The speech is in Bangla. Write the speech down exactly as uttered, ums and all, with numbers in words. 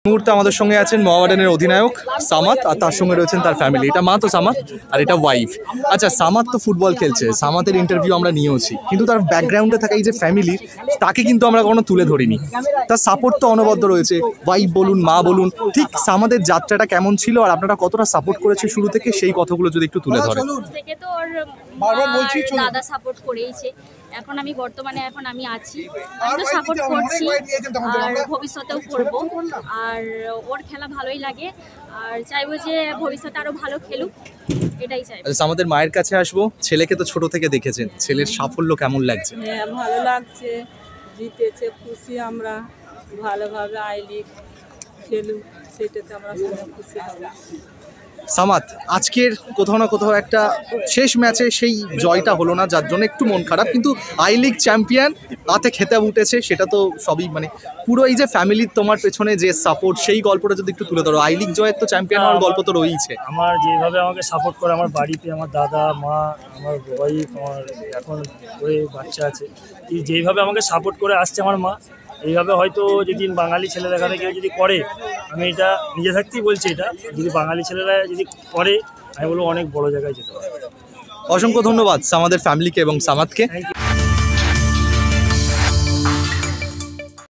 মুহূর্তে আমাদের সঙ্গে আছেন মোহামেডানের অধিনায়ক সামাদ, আর তার সঙ্গে রয়েছেন তার ফ্যামিলি। এটা মা তো সামাদ, আর এটা ওয়াইফ। আচ্ছা, সামাদ তো ফুটবল খেলছে, সামাদের ইন্টারভিউ আমরা নিয়েওছি, কিন্তু তার ব্যাকগ্রাউন্ডে থাকা এই যে ফ্যামিলি, তাকে কিন্তু আমরা কখনো তুলে ধরিনি। তার সাপোর্ট তো অনবদ্য রয়েছে, ওয়াইফ বলুন, মা বলুন। ঠিক সামাদের যাত্রাটা কেমন ছিল আর আপনারা কতটা সাপোর্ট করেছে শুরু থেকে, সেই কথাগুলো যদি একটু তুলে ধরেন। থেকে তো ওর দাদা সাপোর্ট করেইছে, এখন আমি বর্তমানে এখন আমি আছি, আমি তো সাপোর্ট করছি আর ভবিষ্যতেও করব। আর ওর খেলা ভালোই লাগে, আর চাইবো যে ভবিষ্যতে আরো ভালো খেলুক, এটাই চাইবো। আচ্ছা, আমাদের মায়ের কাছে আসবো। ছেলেকে তো ছোট থেকে দেখেছেন, ছেলের সাফল্য কেমন লাগছে? হ্যাঁ, ভালো লাগছে, জিতেছে, খুশি আমরা, ভালোভাবে আই লিগ খেলুক, সেটাতে আমরা খুশি হব। সামাদ, আজকের কোথাও না কোথাও একটা শেষ ম্যাচে সেই জয়টা হলো না, যার জন্য একটু মন খারাপ, কিন্তু আই লিগ চ্যাম্পিয়ন হাতে খেতাব উঠেছে, সেটা তো সবই মানে পুরো এই যে ফ্যামিলির তোমার পেছনে যে সাপোর্ট, সেই গল্পটা যদি একটু তুলে ধরো। আই লিগ জয়ের তো চ্যাম্পিয়ন হওয়ার গল্প তো রয়েছে। আমার যেভাবে আমাকে সাপোর্ট করে আমার বাড়িতে আমার দাদা, মা, আমার ওয়াইফ, আমার এখন ওই বাচ্চা আছে, এই যেইভাবে আমাকে সাপোর্ট করে আসছে আমার মা, এইভাবে হয়তো যদি বাঙালি ছেলে দেখাতে কেউ যদি করে, আমি এটা নিজে থাকতেই বলছি, এটা যদি বাঙালি ছেলেরা যদি করে, আমি বলবো অনেক বড় জায়গায় যেতে পারে। অসংখ্য ধন্যবাদ আমাদের ফ্যামিলিকে এবং সামাদকে। Thank you.